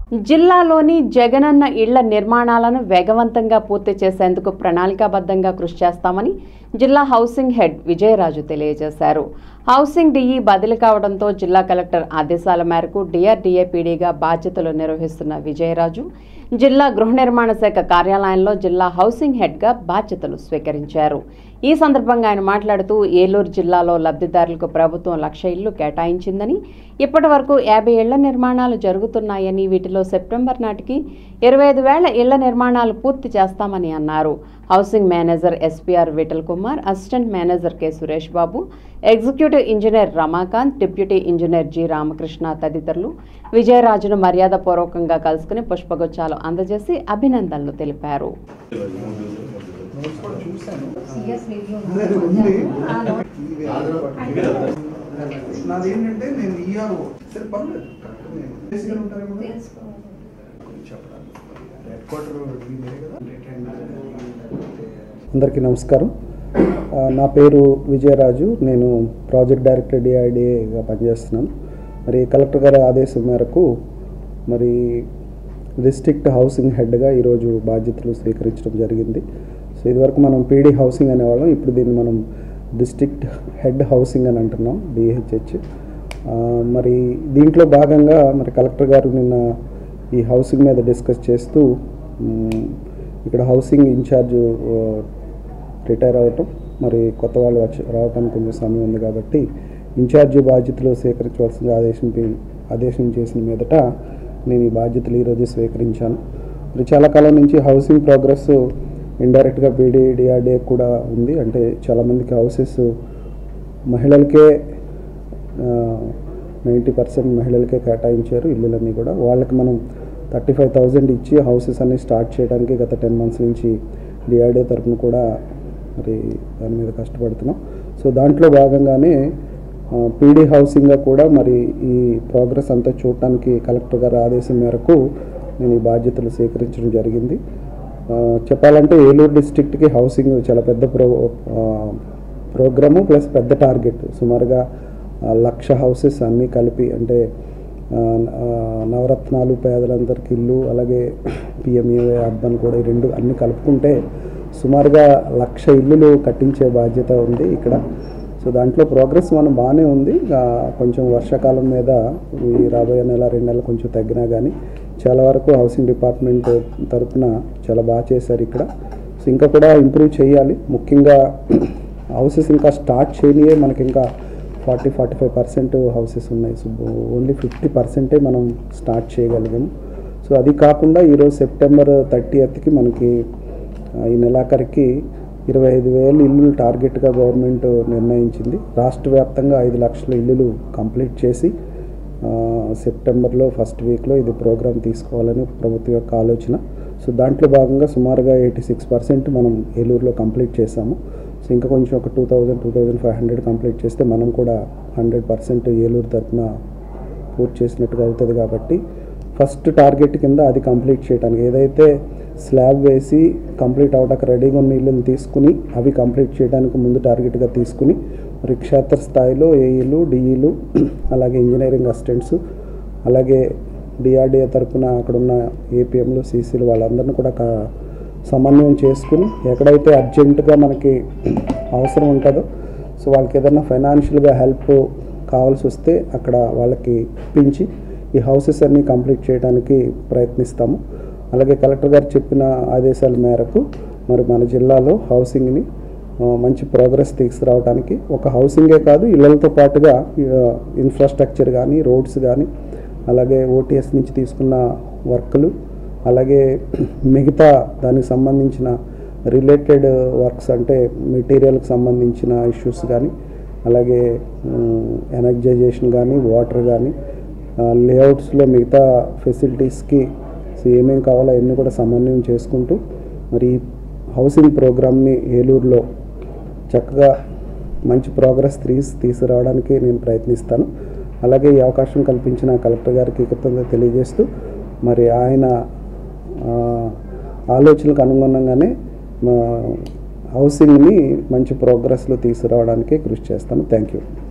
జిల్లాలోని జగనన్న ఇళ్ల నిర్మాణాలను వేగవంతంగా పూర్తి చేసేందుకు ప్రణాళికాబద్ధంగా కృషి చేస్తామని జిల్లా హౌసింగ్ హెడ్ విజయరాజు తెలియజేశారు. హౌసింగ్ డిఈ బదిలీ కావడంతో జిల్లా కలెక్టర్ ఆదేశాల మేరకు డిఆర్డీఏపీడీగా బాధ్యతలు నిర్వహిస్తున్న విజయరాజు జిల్లా గృహ నిర్మాణ శాఖ కార్యాలయంలో జిల్లా హౌసింగ్ హెడ్గా బాధ్యతలు స్వీకరించారు. ఈ సందర్భంగా ఆయన మాట్లాడుతూ ఏలూరు జిల్లాలో లబ్ధిదారులకు ప్రభుత్వం 1,00,000 ఇళ్లు కేటాయించిందని, ఇప్పటి వరకు 50 ఇళ్ల నిర్మాణాలు జరుగుతున్నాయని, వీటిలో సెప్టెంబర్ నాటికి 25,000 ఇళ్ల నిర్మాణాలు పూర్తి చేస్తామని అన్నారు. Housing manager SPR Vithal Kumar, assistant manager K Suresh Babu, executive engineer Ramakant, deputy engineer G Ramakrishna తదితరులు విజయరాజును మర్యాదపూర్వకంగా కలుసుకుని పుష్పగుచ్చాలు అందజేసి అభినందనలు తెలిపారు. అందరికీ నమస్కారం. నా పేరు విజయరాజు. నేను ప్రాజెక్ట్ డైరెక్టర్ డిఐడిఏగా పనిచేస్తున్నాను. మరి కలెక్టర్ గారి ఆదేశం మేరకు మరి డిస్ట్రిక్ట్ హౌసింగ్ హెడ్గా ఈరోజు బాధ్యతలు స్వీకరించడం జరిగింది. సో ఇదివరకు మనం పీడీ హౌసింగ్ అనేవాళ్ళం, ఇప్పుడు దీన్ని మనం డిస్ట్రిక్ట్ హెడ్ హౌసింగ్ అని అంటున్నాం, డిహెచ్హెచ్. మరి దీంట్లో భాగంగా మరి కలెక్టర్ గారు నిన్న ఈ హౌసింగ్ మీద డిస్కస్ చేస్తూ ఇక్కడ హౌసింగ్ ఇన్ఛార్జ్ రిటైర్ అవ్వటం, మరి కొత్త వాళ్ళు రావడానికి కొంచెం సమయం ఉంది కాబట్టి ఇన్ఛార్జ్ బాధ్యతలు స్వీకరించవలసిందిగా ఆదేశం చేసిన మీదట నేను ఈ బాధ్యతలు ఈరోజు స్వీకరించాను. మరి చాలా కాలం నుంచి హౌసింగ్ ప్రోగ్రెస్ ఇండైరెక్ట్గా పీడీ డిఆర్డీఏ కూడా ఉంది. అంటే చాలామందికి హౌసెస్ మహిళలకే 90% మహిళలకే కేటాయించారు ఇల్లులన్నీ కూడా. వాళ్ళకి మనం 35,000 ఇచ్చి హౌసెస్ అన్నీ స్టార్ట్ చేయడానికి గత 10 months నుంచి డిఆర్డీఏ తరఫున కూడా మరి దాని మీద కష్టపడుతున్నాం. సో దాంట్లో భాగంగానే పీడీ హౌసింగ్గా కూడా మరి ఈ ప్రోగ్రెస్ అంతా చూడటానికి కలెక్టర్ గారి ఆదేశం మేరకు నేను ఈ బాధ్యతలు స్వీకరించడం జరిగింది. చెప్పాలంటే ఏలూరు డిస్ట్రిక్ట్కి హౌసింగ్ చాలా పెద్ద ప్రోగ్రాము ప్లస్ పెద్ద టార్గెట్. సుమారుగా 1,00,000 హౌసెస్ అన్నీ కలిపి, అంటే నవరత్నాలు, పేదలందరికీ ఇల్లు, అలాగే పిఎంఏవై అర్బన్ కూడా ఈ రెండు అన్నీ కలుపుకుంటే సుమారుగా 1,00,000 ఇల్లులు కట్టించే బాధ్యత ఉంది ఇక్కడ. సో దాంట్లో ప్రోగ్రెస్ మనం బాగానే ఉంది. కొంచెం వర్షాకాలం మీద ఈ రాబోయే నెల 2 నెలలు కొంచెం తగ్గినా కానీ చాలా వరకు హౌసింగ్ డిపార్ట్మెంట్ తరఫున చాలా బాగా చేశారు ఇక్కడ. సో ఇంకా కూడా ఇంప్రూవ్ చేయాలి. ముఖ్యంగా హౌసెస్ ఇంకా స్టార్ట్ చేయనియే మనకి ఇంకా 40-45% హౌసెస్ ఉన్నాయి. సో ఓన్లీ 50% మనం స్టార్ట్ చేయగలిగాము. సో అది కాకుండా ఈరోజు సెప్టెంబర్ 30కి మనకి ఈ నెలాఖరికి 25,000 ఇల్లులు టార్గెట్గా గవర్నమెంట్ నిర్ణయించింది. రాష్ట్ర వ్యాప్తంగా 5,00,000 ఇల్లులు కంప్లీట్ చేసి సెప్టెంబర్లో ఫస్ట్ వీక్లో ఇది ప్రోగ్రామ్ తీసుకోవాలని ప్రభుత్వం యొక్క ఆలోచన. సో దాంట్లో భాగంగా సుమారుగా 86% మనం ఏలూరులో కంప్లీట్ చేసాము. సో ఇంకా కొంచెం ఒక 2,000-2,500 కంప్లీట్ చేస్తే మనం కూడా 100% ఏలూరు తరఫున పూర్తి చేసినట్టుగా అవుతుంది. కాబట్టి ఫస్ట్ టార్గెట్ కింద అది కంప్లీట్ చేయడానికి, ఏదైతే స్లాబ్ వేసి కంప్లీట్ అవడానికి రెడీగా ఉన్న ఇల్లుని తీసుకుని అవి కంప్లీట్ చేయడానికి ముందు టార్గెట్గా తీసుకుని మరి క్షేత్ర స్థాయిలో ఏఈలు, డిఈలు, అలాగే ఇంజనీరింగ్ అసిస్టెంట్స్, అలాగే డిఆర్డీఏ తరఫున అక్కడున్న ఏపీఎంలు, సీసీలు వాళ్ళందరినీ కూడా సమన్వయం చేసుకుని ఎక్కడైతే అర్జెంటుగా మనకి అవసరం ఉంటుందో, సో వాళ్ళకి ఏదైనా ఫైనాన్షియల్గా హెల్ప్ కావాల్సి వస్తే అక్కడ వాళ్ళకి ఇప్పించి ఈ హౌసెస్ అన్నీ కంప్లీట్ చేయడానికి ప్రయత్నిస్తాము. అలాగే కలెక్టర్ గారు చెప్పిన ఆదేశాల మేరకు మరి మన జిల్లాలో హౌసింగ్ని మంచి ప్రోగ్రెస్ తీసుకురావడానికి, ఒక హౌసింగే కాదు ఇళ్లతో పాటుగా ఇన్ఫ్రాస్ట్రక్చర్ కానీ, రోడ్స్ కానీ, అలాగే ఓటీఎస్ నుంచి తీసుకున్న వర్క్లు, అలాగే మిగతా దానికి సంబంధించిన రిలేటెడ్ వర్క్స్ అంటే మెటీరియల్కి సంబంధించిన ఇష్యూస్ కానీ, అలాగే ఎనర్జైజేషన్ కానీ, వాటర్ కానీ, లేఅవుట్స్లో మిగతా ఫెసిలిటీస్కి ఏమేమి కావాలో అవన్నీ కూడా సమన్వయం చేసుకుంటూ మరి హౌసింగ్ ప్రోగ్రామ్ని ఏలూరులో చక్కగా మంచి ప్రోగ్రెస్ తీసుకురావడానికి నేను ప్రయత్నిస్తాను. అలాగే ఈ అవకాశం కల్పించిన కలెక్టర్ గారికి కృతజ్ఞతలు తెలియజేస్తూ మరి ఆయన ఆలోచనలకు అనుగుణంగానే హౌసింగ్ని మంచి ప్రోగ్రెస్లో తీసుకురావడానికి కృషి చేస్తాను. Thank you.